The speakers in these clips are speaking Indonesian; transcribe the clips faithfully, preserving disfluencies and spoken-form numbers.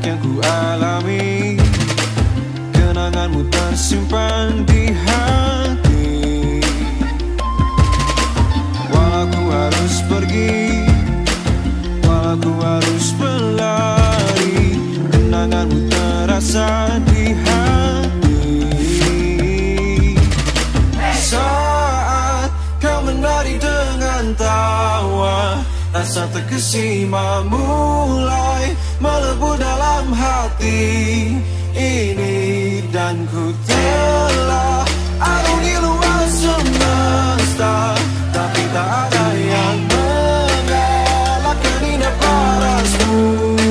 yang ku alami. Kenanganmu tersimpan di hati. Walau ku harus pergi, walau ku harus berlari, kenanganmu terasa di hati. Saat kau menari dengan tawa, rasa terkesima mulai melebur dalam hati ini. Dan ku telah arungi luas semesta, tapi tak ada yang mengalahkan indah parasmu.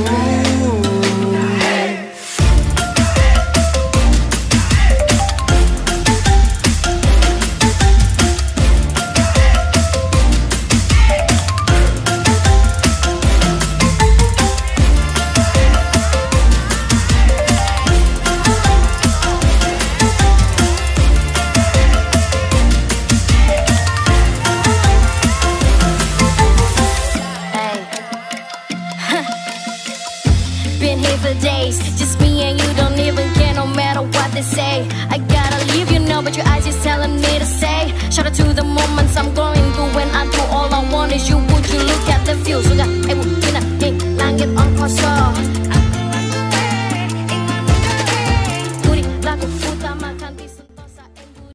Been here for days, just me and you, don't even care no matter what they say. I gotta leave you now, but your eyes just telling me to stay. Shout out to the moments I'm going